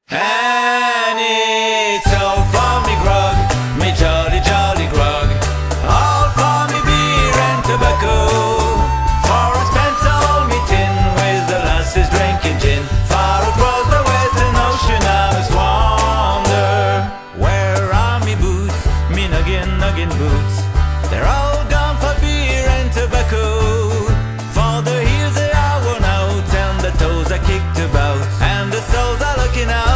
And it's all for me grog, me jolly jolly grog, all for me beer and tobacco. For I spent all me tin with the lasses drinking gin. Far across the western ocean I must wander. Where are me boots, me nuggin boots? They're all gone for beer and tobacco. For the heels they are worn out and the toes are kicked about, and the soles are looking out